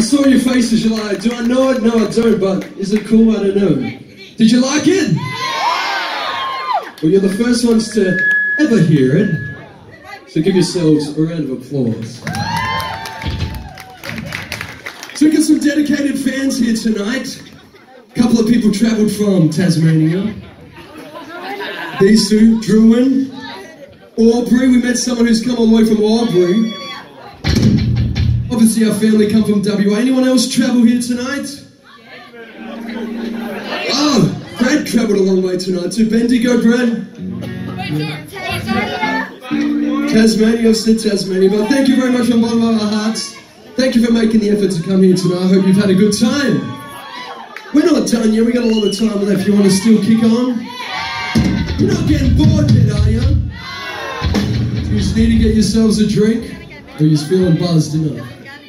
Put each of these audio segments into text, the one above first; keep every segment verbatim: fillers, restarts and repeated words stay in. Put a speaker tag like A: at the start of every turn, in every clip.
A: saw your faces, you're like, do I know it? No, I don't, but is it cool? I don't know. Did you like it? Well, you're the first ones to ever hear it, so give yourselves a round of applause. So we've got some dedicated fans here tonight. A couple of people travelled from Tasmania. These two, Druin, Albury. We met someone who's come all the way from Albury. Obviously our family come from W A. Anyone else travel here tonight? Oh, Brad travelled a long way tonight too. Bendy, go Brad. Tasmania, I've said Tasmania, but thank you very much from the bottom of our hearts. Thank you for making the effort to come here tonight. I hope you've had a good time. We're not done yet, we've got a lot of time left. You want to still kick on? You're not getting bored yet, are you? You just need to get yourselves a drink, or you're just feeling buzzed enough.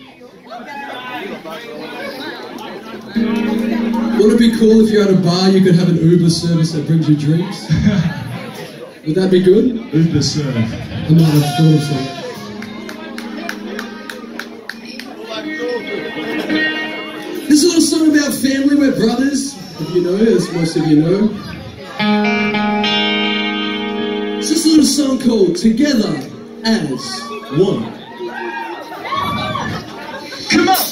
A: Wouldn't it be cool if you're at a bar, you could have an Uber service that brings you drinks? Would that be good?
B: Uber serve.
A: I might have thought of something. This is a little song about family, we're brothers, if you know, as most of you know. It's just a little song called Together as One. Come on!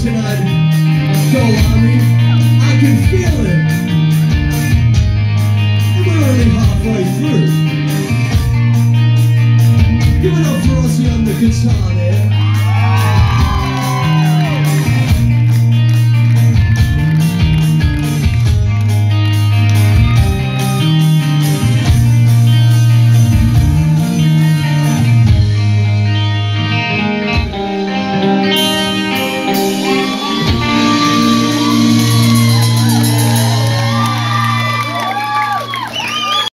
A: tonight. Go Army, I can feel it. And we're only halfway through. Give it up for Ozzy on the guitar there.